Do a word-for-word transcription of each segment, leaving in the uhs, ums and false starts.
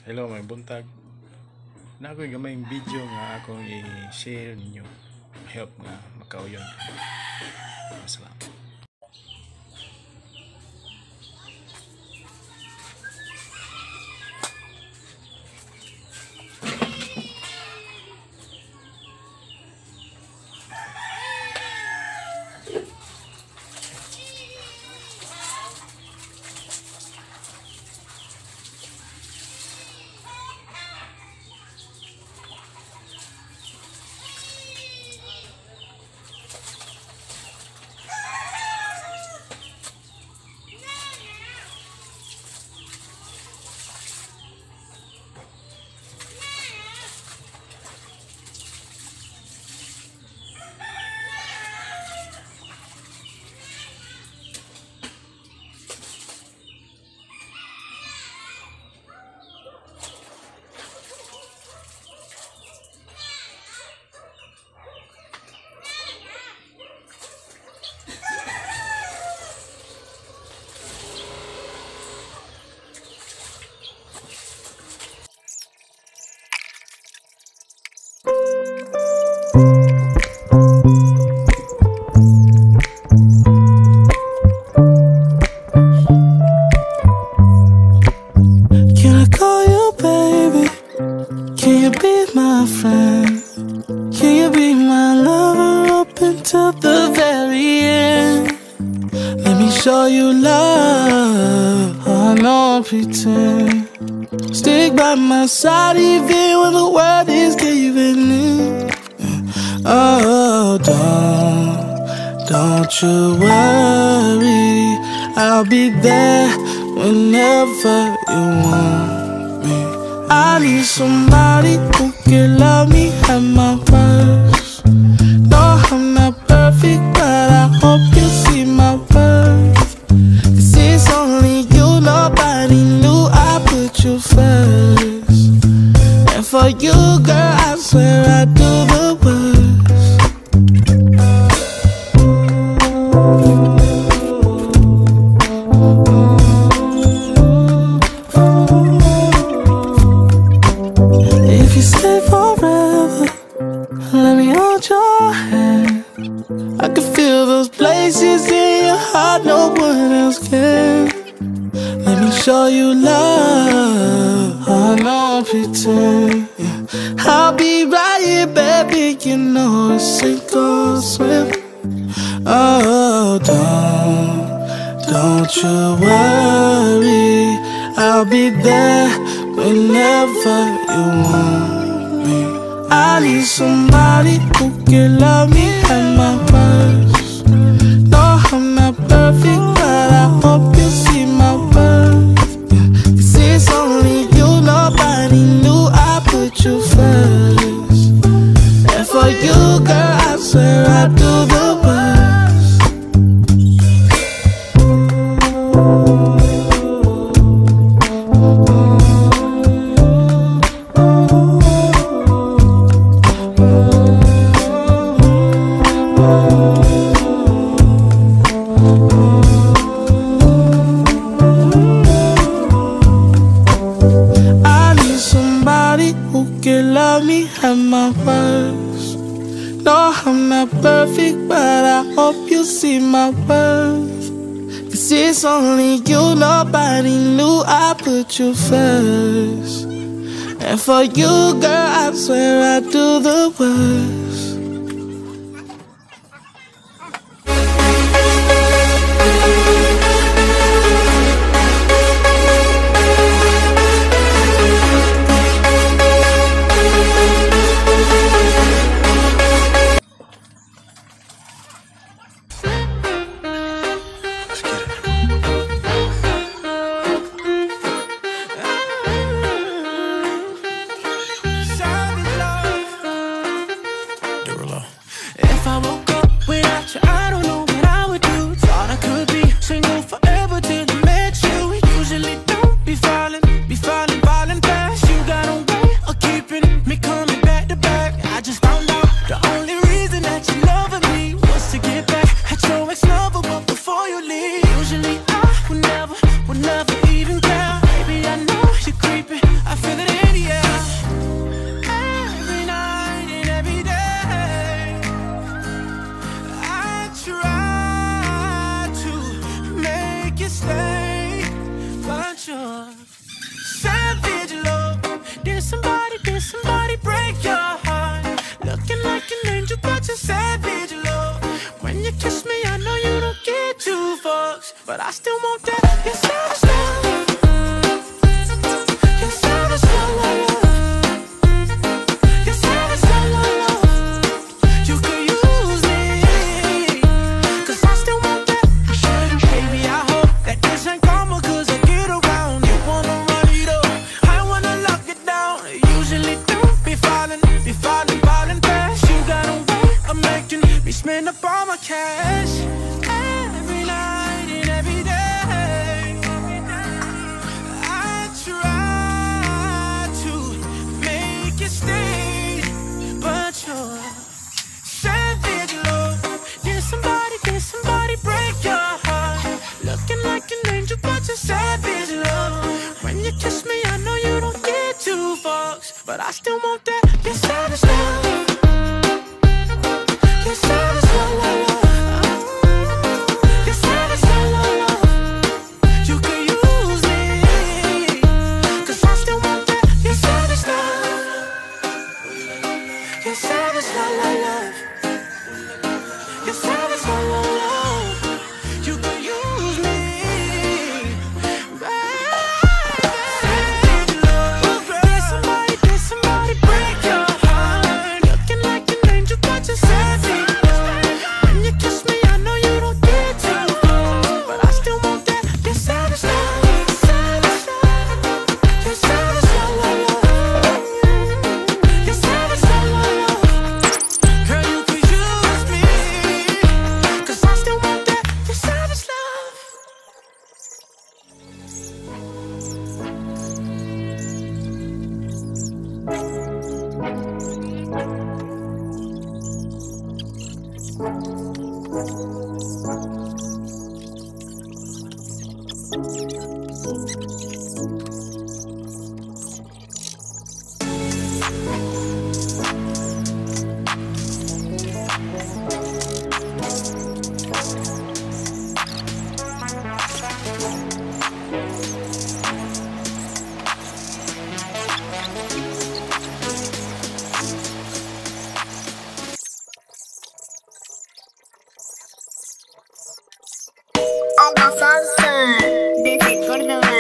Hello, may buntag. Na ako'y gamayng video nga akong i-share ninyo. Help nga makauyon. Salamat. Till the very end, let me show you love. I don't pretend. Stick by my side even when the world is giving in. Oh, don't, don't you worry, I'll be there whenever you want me. I need somebody who can love me at my worst. No, I'm not perfect, but I hope you see my worth. Cause it's only you, nobody knew I put you first. And for you, girl, I swear I do the worst. If you stay forever, let me hold your hand. I can feel those places in your heart no one else can. Let me show you love, I don't pretend. I'll be right here, baby, you know it's sink or swim. Oh, don't, don't you worry, I'll be there whenever you want me. I need somebody who can love me at my worst. No, I'm not perfect, but I hope you see my worth. Cause it's only you, nobody knew I put you first. And for you, girl, I swear I do the worst. At my worst. No, I'm not perfect, but I hope you see my worth. Cause it's only you, nobody knew I put you first. And for you, girl, I swear I do the worst. I feel it in the air. Every night and every day, I try to make you stay, but you're savage love. Did somebody, did somebody break your heart? Looking like an angel, but you're savage love. When you kiss me, I know you don't get two fucks, but I still want that. You're savage love. You're savage love, love, love. You're savage love, love, love. You could use me, 'cause I still want that. Baby, I hope that this ain't karma, 'cause I get around. You wanna run it up, I wanna lock it down. Usually don't be falling, be falling, falling fast. You got a way of making me spend up all my cash. Every night and every day, I try to make you stay, but you're savage love. Did somebody, did somebody break your heart? Looking like an angel, but you're savage love. When you kiss me, I know you don't get two fucks, but I still want that. You're savage love. You're savage love, love, love. You're savage love, love, love. You could use me, 'cause I still want that. You're savage love. You're savage love, love, love. You're savage love, love, love. You could use me, baby. Savage love. Did somebody, did somebody break your heart? Looking like an angel, but you're savage love. When you kiss me, I know you don't get two fucks, but I still want that. You're savage love. Savage love. You're savage love, love, love. You're savage love, love, love. Girl, you could use me, 'cause I still want that. You're savage love. Alma Salsa, desde Córdoba.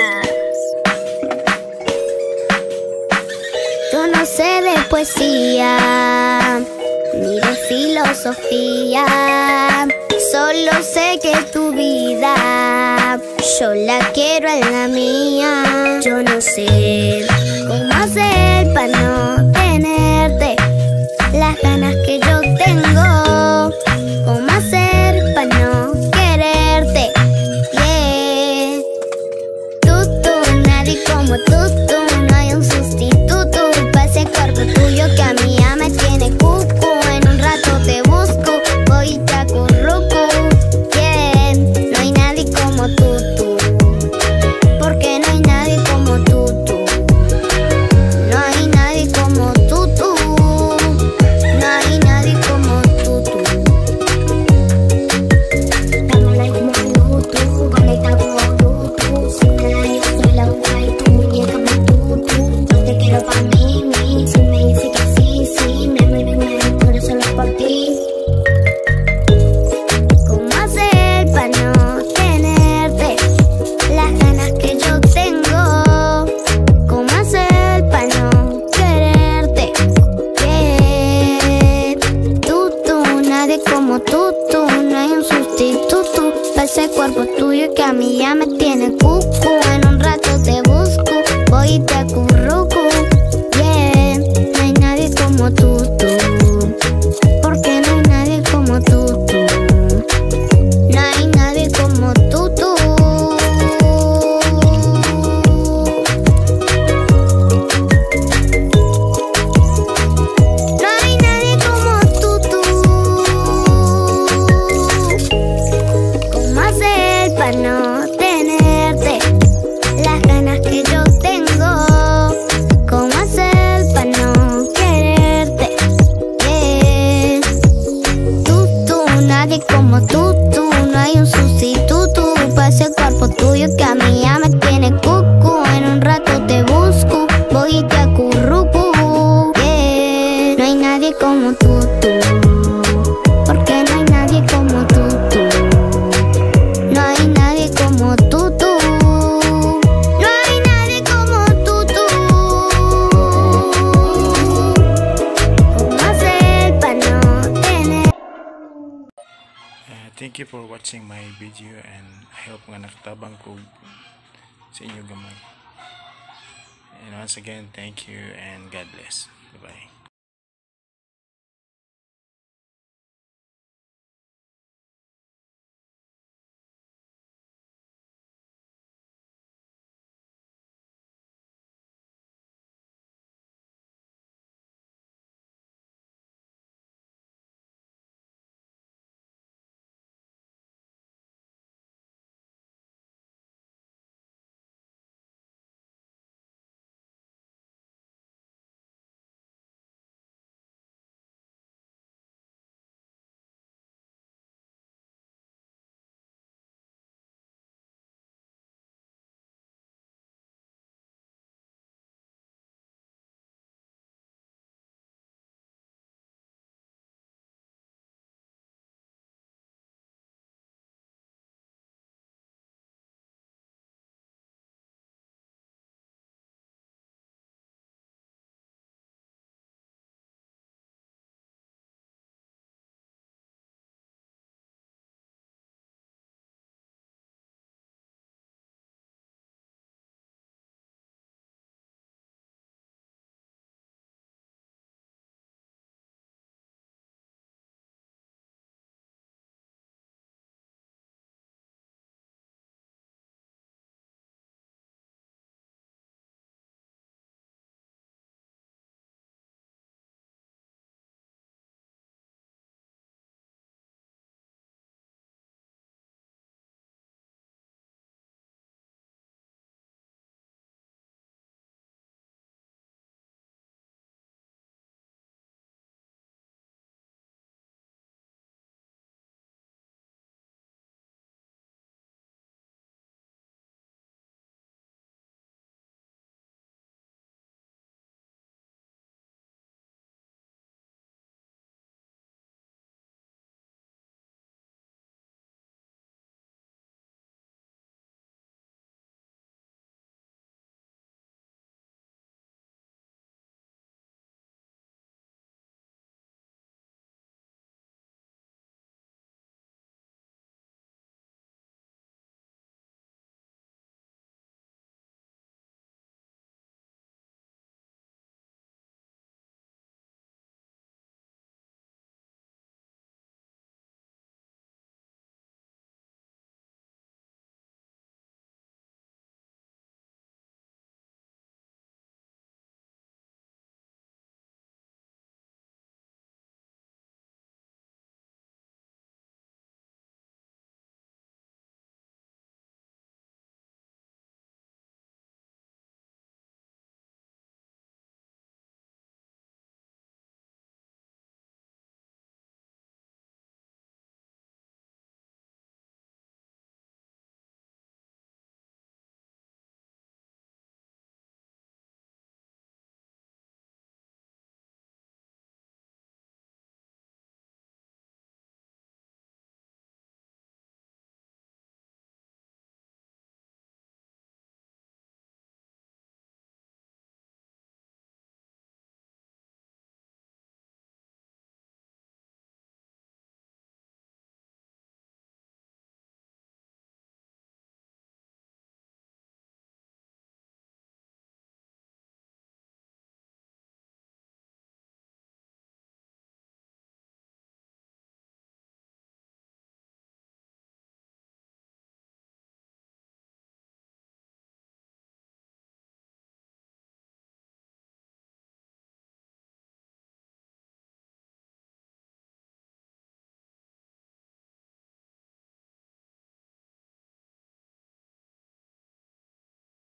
Yo no sé de poesía, ni de filosofía. Solo sé que tu vida, yo la quiero en la mía. Yo no sé cómo hacer para no tenerte las ganas que yo tengo. Cómo hacer para no quererte. Yeah. Tú, tú, nadie como tú, tú. No hay un sustituto para ese cuerpo tuyo que a mí ya me tiene cucu. En un rato te busco, voy y te acurruco. Yeah. No hay nadie como tú, tú. Porque no hay nadie como tú, tú. thank you for watching my video, and I hope nga nakatabang ko sa inyo gamay. And once again, thank you and God bless. Bye bye.